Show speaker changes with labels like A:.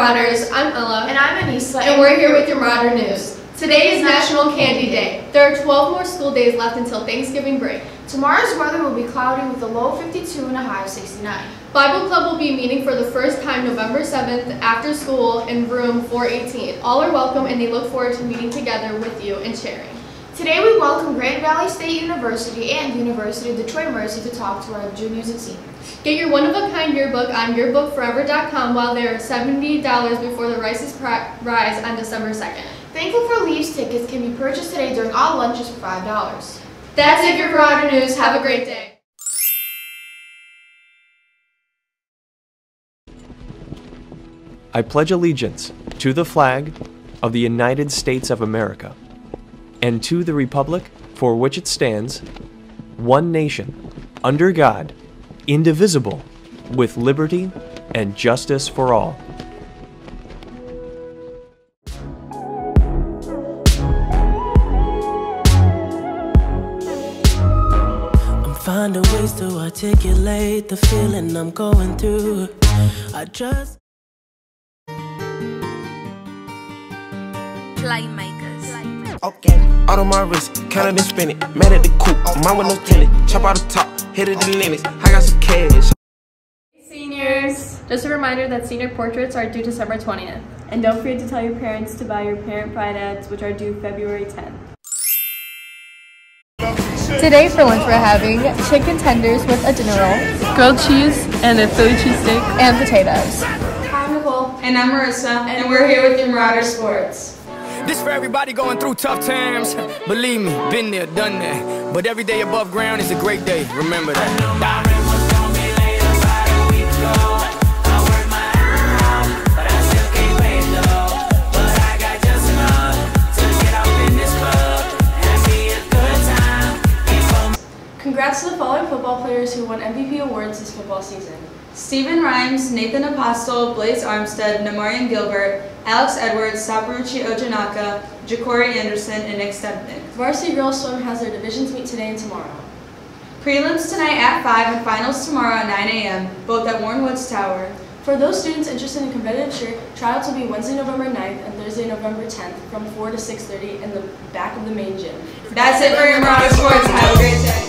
A: Marauders, I'm Ella.
B: And I'm Anissa.
A: And we're here with your Marauder News. Today is National Candy Day. There are 12 more school days left until Thanksgiving break.
B: Tomorrow's weather will be cloudy with a low of 52 and a high of 69.
A: Bible Club will be meeting for the first time November 7th after school in room 418. All are welcome and they look forward to meeting together with you and sharing.
B: Today we welcome Grand Valley State University and University of Detroit Mercy to talk to our juniors and seniors.
A: Get your one-of-a-kind yearbook on yearbookforever.com while they are $70 before the Rice's Rise on December 2nd.
B: Thankful for Leaves tickets can be purchased today during all lunches for $5.
A: That's it for Marauder News. Have a great day.
C: I pledge allegiance to the flag of the United States of America and to the republic for which it stands, one nation, under God, indivisible, with liberty and justice for all.
D: I'm finding ways to articulate the feeling I'm going through. I just
E: Playmakers.
F: Okay, out of my wrist, counted and spin it. Mad at the coupe, mine with no tenant. Chop out the top, hit it in the limits. I got some cash.
A: Seniors! Just a reminder that senior portraits are due December 20th.
G: And don't forget to tell your parents to buy your Parent Pride ads, which are due February 10th.
A: Today for lunch we're having chicken tenders with a dinner roll,
G: Grilled cheese and a Philly cheesesteak.
A: and potatoes.
B: I'm Nicole.
H: And I'm Marissa, and we're here with your Marauder Sports.
I: This for everybody going through tough times. Believe me, been there, done that. But every day above ground is a great day. Remember that.
G: Congrats to the following football players who won MVP awards this football season.
H: Stephen Rhymes, Nathan Apostle, Blaze Armstead, Namarian Gilbert, Alex Edwards, Saparuchi Ojanaka, Ja'Cory Anderson, and Nick Stepnick.
G: Varsity Girls Swim has their divisions meet today and tomorrow.
H: Prelims tonight at 5 and finals tomorrow at 9 a.m., both at Warren Woods Tower.
G: For those students interested in competitive cheer, tryouts will be Wednesday, November 9th and Thursday, November 10th from 4 to 6:30 in the back of the main gym.
H: That's it for your Marauder Sports. Have a great day.